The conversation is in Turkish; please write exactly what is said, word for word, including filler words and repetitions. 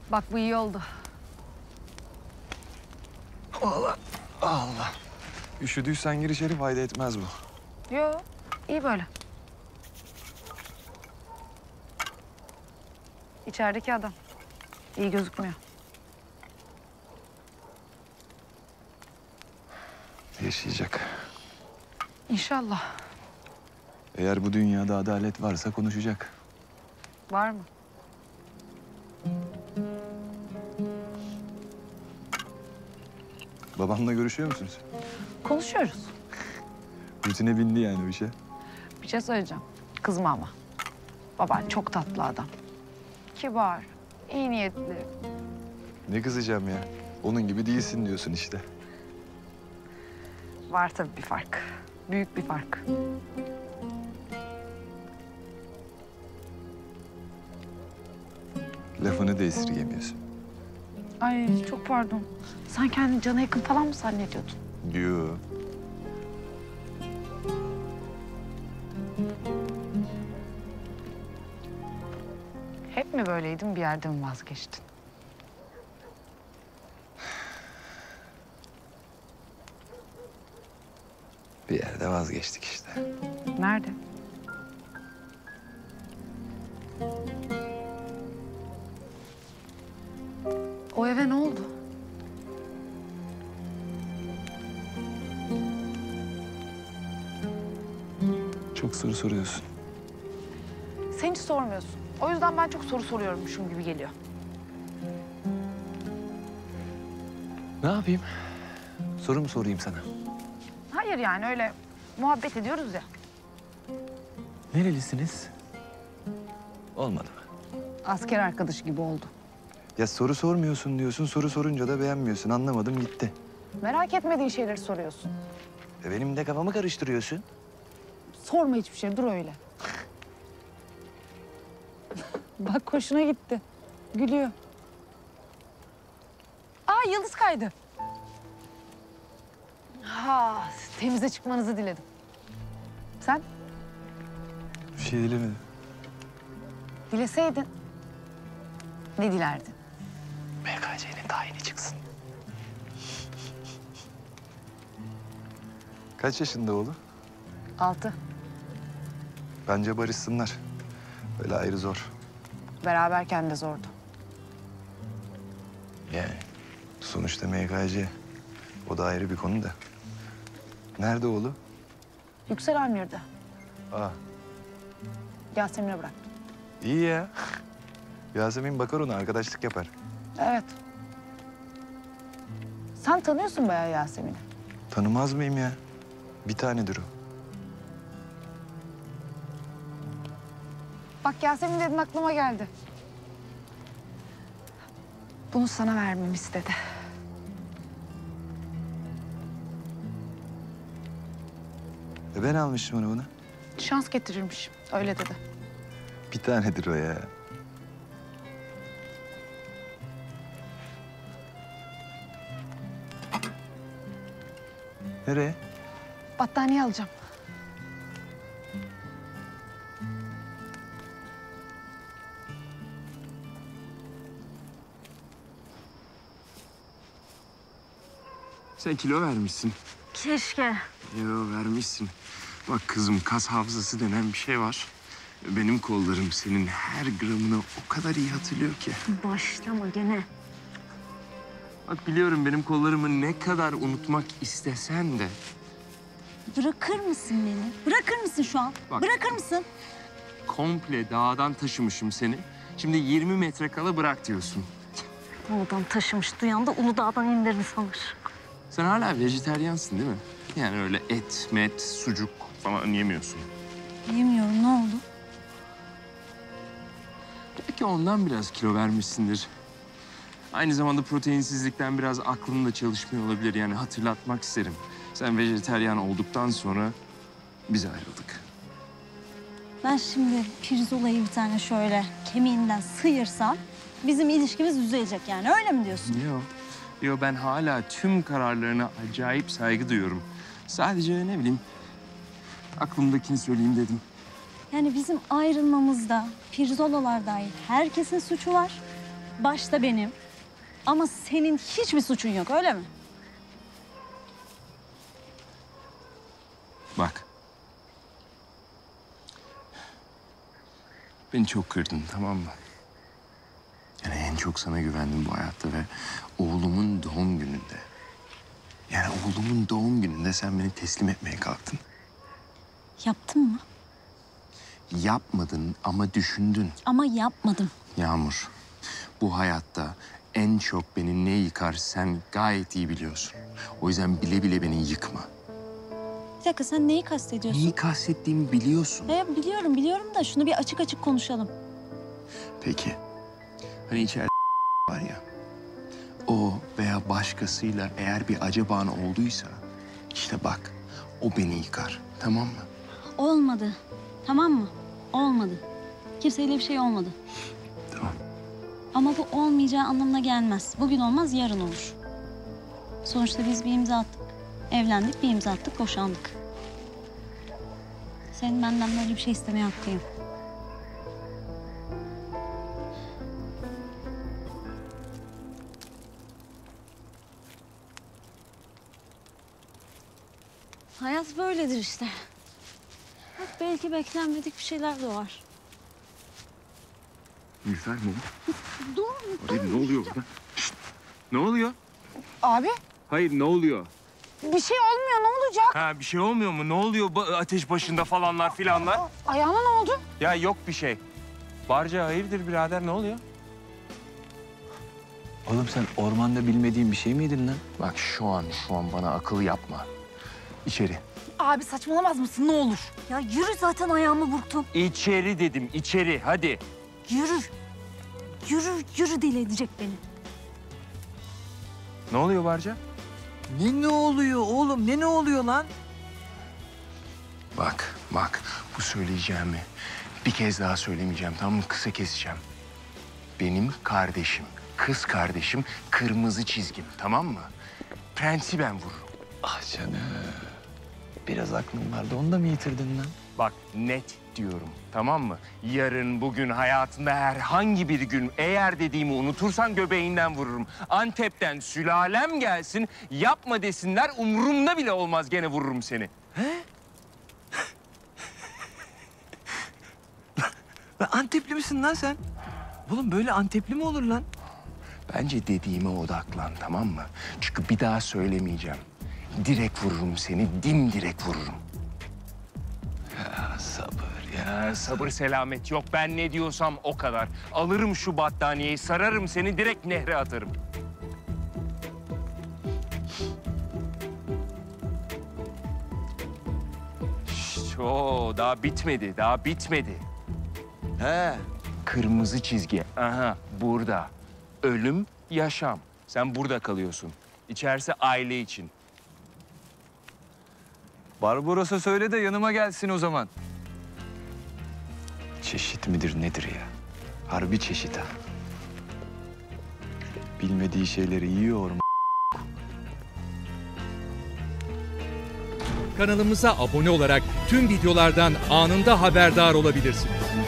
Bak bu iyi oldu. Allah Allah. Üşüdüysen gir içeri, fayda etmez bu. Yo, iyi böyle. İçerideki adam. İyi gözükmüyor. Yaşayacak. İnşallah. Eğer bu dünyada adalet varsa konuşacak. Var mı? Babamla görüşüyor musunuz? Konuşuyoruz. Rutine bindi yani o işe. Bir şey söyleyeceğim. Kızma ama. Baban çok tatlı adam. Kibar, iyi niyetli. Ne kızacağım ya? Onun gibi değilsin diyorsun işte. Var tabii bir fark. Büyük bir fark. Lafını da esirgemiyorsun. Ay çok pardon. Sen kendini cana yakın falan mı zannediyordun? Yoo. Hep mi böyleydin, bir yerde mi vazgeçtin? Bir yerde vazgeçtik işte. Nerede? O eve ne oldu? Çok soru soruyorsun. Sen hiç sormuyorsun. O yüzden ben çok soru soruyormuşum gibi geliyor. Ne yapayım? Soru mu sorayım sana? Hayır yani öyle muhabbet ediyoruz ya. Nerelisiniz? Olmadı mı? Asker arkadaşı gibi oldu. Ya soru sormuyorsun diyorsun, soru sorunca da beğenmiyorsun. Anlamadım gitti. Merak etmediğin şeyleri soruyorsun. E benim de kafamı karıştırıyorsun. Sorma hiçbir şey, dur öyle. Bak hoşuna gitti. Gülüyor. Aa yıldız kaydı. Ha, temize çıkmanızı diledim. Sen? Bir şey dilemedim. Dileseydin. Ne dilerdin? M K C'nin tayini çıksın. Kaç yaşında oğlu? Altı. Bence barışsınlar. Böyle ayrı zor. Beraberken de zordu. Yani sonuçta M K C. O da ayrı bir konu da. Nerede oğlu? Yüksel Amir'de. Aa, Yasemin'e bıraktım. iyi ya. Yasemin bakar ona, arkadaşlık yapar. Evet. Sen tanıyorsun bayağı Yasemin'i. Tanımaz mıyım ya? Bir tanedir o. Bak Yasemin dedin aklıma geldi. Bunu sana vermemi istedi. E ben almıştım onu buna. Şans getirirmiş. Öyle dedi. Bir tanedir o ya. Nereye? Battaniye alacağım. Sen kilo vermişsin. Keşke. Yo vermişsin. Bak kızım, kas hafızası denen bir şey var. Benim kollarım senin her gramını o kadar iyi hatırlıyor ki. Başlama gene. Bak biliyorum, benim kollarımı ne kadar unutmak istesen de... Bırakır mısın beni? Bırakır mısın şu an? Bak. Bırakır mısın? ...komple dağdan taşımışım seni. Şimdi yirmi metre kala bırak diyorsun. Uludağ'dan taşımış, duyan da Uludağ'dan indirir sanır. Sen hala vejeteryansın değil mi? Yani öyle et, met, sucuk falan yemiyorsun. Yemiyorum, ne oldu? Belki ondan biraz kilo vermişsindir. Aynı zamanda proteinsizlikten biraz aklın da çalışmıyor olabilir. Yani hatırlatmak isterim. Sen vejeteryan olduktan sonra biz ayrıldık. Ben şimdi Pirzola'yı bir tane şöyle kemiğinden sıyırsam... ...bizim ilişkimiz düzelecek yani, öyle mi diyorsun? Yok. Yok, ben hala tüm kararlarına acayip saygı duyuyorum. Sadece ne bileyim, aklımdakini söyleyeyim dedim. Yani bizim ayrılmamızda Pirzolalar dahil herkesin suçu var. Başta benim. Ama senin hiçbir suçun yok, öyle mi? Bak. Beni çok kırdın, tamam mı? Yani en çok sana güvendim bu hayatta ve oğlumun doğum gününde. Yani oğlumun doğum gününde sen beni teslim etmeye kalktın. Yaptın mı? Yapmadın ama düşündün. Ama yapmadım. Yağmur, bu hayatta en çok beni ne yıkar sen gayet iyi biliyorsun. O yüzden bile bile beni yıkma. Bir dakika, sen neyi kastediyorsun? Neyi kastettiğimi biliyorsun. E, biliyorum, biliyorum da şunu bir açık açık konuşalım. Peki, hani içeride var ya, o veya başkasıyla eğer bir acaban olduysa, işte bak, o beni yıkar, tamam mı? Olmadı. Tamam mı? Olmadı. Kimseyle bir şey olmadı. Tamam. Ama bu olmayacağı anlamına gelmez. Bugün olmaz, yarın olur. Sonuçta biz bir imza attık. Evlendik, bir imza attık, boşandık. Senin benden böyle bir şey istemeye hakkın yok. Hayat böyledir işte. Bak, belki beklenmedik bir şeyler doğar. Nilüfer mi? Dur, Hayır, ne oluyor burada? Şişt, ne oluyor? Abi Hayır, ne oluyor? bir şey olmuyor, ne olacak? Ha, bir şey olmuyor mu? Ne oluyor ba- ateş başında falanlar filanlar? Ayağına ne oldu? Ya yok bir şey. Barca hayırdır birader, ne oluyor? Oğlum sen ormanda bilmediğin bir şey miydin lan? Bak şu an, şu an bana akıl yapma. İçeri. Abi saçmalamaz mısın, ne olur? Ya yürü, zaten ayağımı burktum. İçeri dedim, içeri. Hadi. Yürü. Yürü, yürü, deli edecek beni. Ne oluyor Barca? Ne ne oluyor oğlum? Ne ne oluyor lan? Bak, bak. Bu söyleyeceğimi bir kez daha söylemeyeceğim. Tamam mı? Kısa keseceğim. Benim kardeşim, kız kardeşim kırmızı çizgim. Tamam mı? Prensi ben vururum. Ah canım. Biraz aklım vardı. Onu da mı yitirdin lan? Bak net diyorum, tamam mı? Yarın, bugün, hayatında herhangi bir gün eğer dediğimi unutursan göbeğinden vururum. Antep'ten sülalem gelsin, yapma desinler, umurumda bile olmaz, gene vururum seni. Lan Antepli misin lan sen? Oğlum böyle Antepli mi olur lan? Bence dediğime odaklan, tamam mı? Çünkü bir daha söylemeyeceğim. Direkt vururum seni, dimdirek vururum. Ya sabır ya. Ya sabır selamet yok. Ben ne diyorsam o kadar. Alırım şu battaniyeyi, sararım seni, direkt nehre atarım. Şşt, oo, daha bitmedi, daha bitmedi. He. Kırmızı çizgi, aha burada. Ölüm, yaşam. Sen burada kalıyorsun. İçerisi aile için. Barbaros'a söyle de yanıma gelsin o zaman. Çeşit midir nedir ya? Harbi çeşit ha. Bilmediği şeyleri yiyor mu? Kanalımıza abone olarak tüm videolardan anında haberdar olabilirsiniz.